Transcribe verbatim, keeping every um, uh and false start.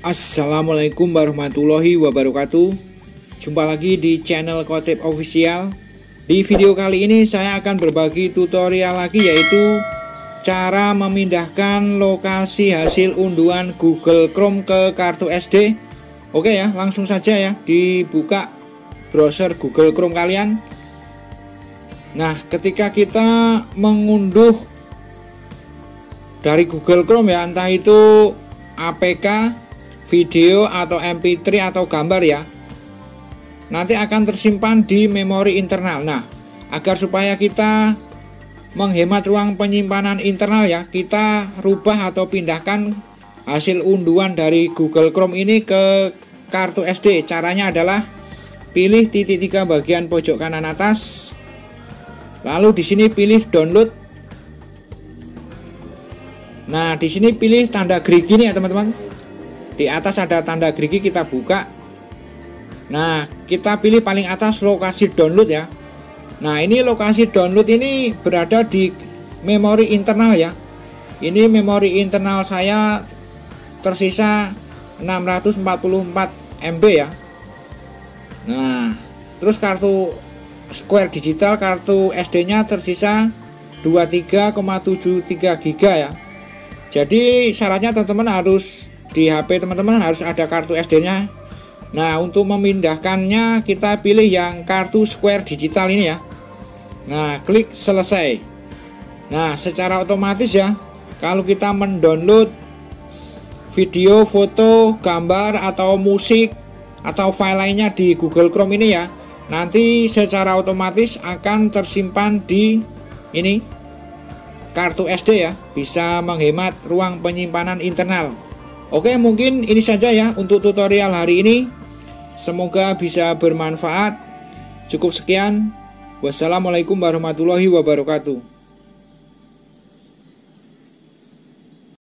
Assalamualaikum warahmatullahi wabarakatuh. Jumpa lagi di channel Khotib Official. Di video kali ini saya akan berbagi tutorial lagi, yaitu cara memindahkan lokasi hasil unduhan Google Chrome ke kartu S D. Oke ya, langsung saja ya, dibuka browser Google Chrome kalian. Nah, ketika kita mengunduh dari Google Chrome ya, entah itu A P K, video atau M P tiga atau gambar ya, nanti akan tersimpan di memori internal. Nah, agar supaya kita menghemat ruang penyimpanan internal ya, kita rubah atau pindahkan hasil unduhan dari Google Chrome ini ke kartu S D. Caranya adalah pilih titik tiga bagian pojok kanan atas, lalu di sini pilih download. Nah, di sini pilih tanda gerigi nih ya teman-teman. Di atas ada tanda gerigi, kita buka. Nah, kita pilih paling atas lokasi download ya. Nah, ini lokasi download ini berada di memori internal ya. Ini memori internal saya tersisa enam ratus empat puluh empat M B ya. Nah, terus kartu Square Digital, kartu S D-nya tersisa dua puluh tiga koma tujuh tiga giga ya. Jadi syaratnya teman-teman harus di H P teman-teman harus ada kartu S D-nya. Nah, untuk memindahkannya kita pilih yang kartu Square Digital ini ya. Nah, klik selesai. Nah, secara otomatis ya, kalau kita mendownload video, foto, gambar atau musik atau file lainnya di Google Chrome ini ya, nanti secara otomatis akan tersimpan di ini kartu S D ya, bisa menghemat ruang penyimpanan internal. Oke, mungkin ini saja ya untuk tutorial hari ini. Semoga bisa bermanfaat. Cukup sekian. Wassalamualaikum warahmatullahi wabarakatuh.